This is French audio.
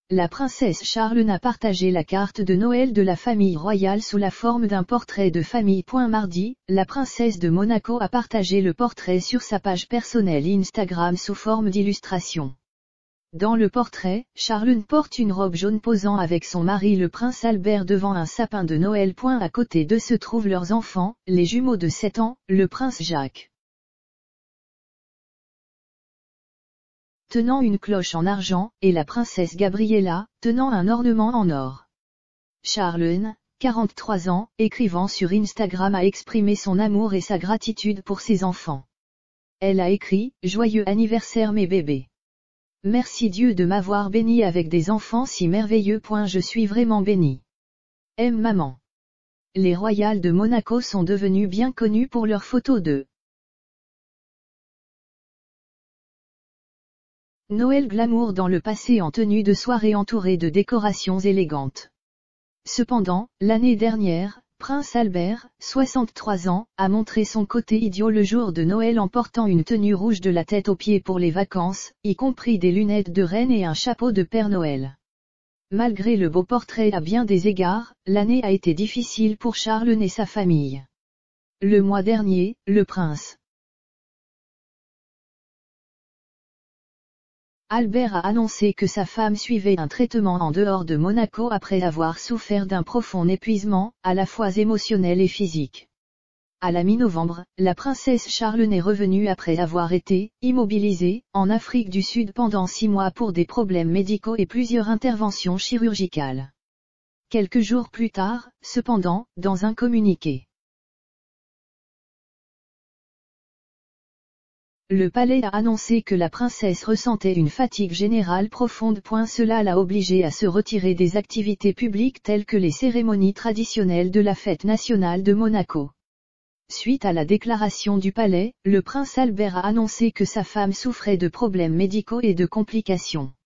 la princesse Charlotte a partagé la carte de Noël de la famille royale sous la forme d'un portrait de famille. Mardi, la princesse de Monaco a partagé le portrait sur sa page personnelle Instagram sous forme d'illustration. Dans le portrait, Charlotte porte une robe jaune posant avec son mari le prince Albert devant un sapin de Noël. À côté d'eux se trouvent leurs enfants, les jumeaux de 7 ans, le prince Jacques, tenant une cloche en argent, et la princesse Gabriella, tenant un ornement en or. Charlotte, 43 ans, écrivant sur Instagram a exprimé son amour et sa gratitude pour ses enfants. Elle a écrit « Joyeux anniversaire mes bébés. Merci Dieu de m'avoir béni avec des enfants si merveilleux. Je suis vraiment bénie. Aime maman. » Les royales de Monaco sont devenues bien connues pour leurs photos de Noël glamour dans le passé en tenue de soirée entourée de décorations élégantes. Cependant, l'année dernière, Prince Albert, 63 ans, a montré son côté idiot le jour de Noël en portant une tenue rouge de la tête aux pieds pour les vacances, y compris des lunettes de reine et un chapeau de Père Noël. Malgré le beau portrait à bien des égards, l'année a été difficile pour Charlotte et sa famille. Le mois dernier, le prince Albert a annoncé que sa femme suivait un traitement en dehors de Monaco après avoir souffert d'un profond épuisement, à la fois émotionnel et physique. À la mi-novembre, la princesse Charlotte est revenue après avoir été immobilisée en Afrique du Sud pendant 6 mois pour des problèmes médicaux et plusieurs interventions chirurgicales. Quelques jours plus tard, cependant, dans un communiqué, le palais a annoncé que la princesse ressentait une fatigue générale profonde. Cela l'a obligée à se retirer des activités publiques telles que les cérémonies traditionnelles de la fête nationale de Monaco. Suite à la déclaration du palais, le prince Albert a annoncé que sa femme souffrait de problèmes médicaux et de complications.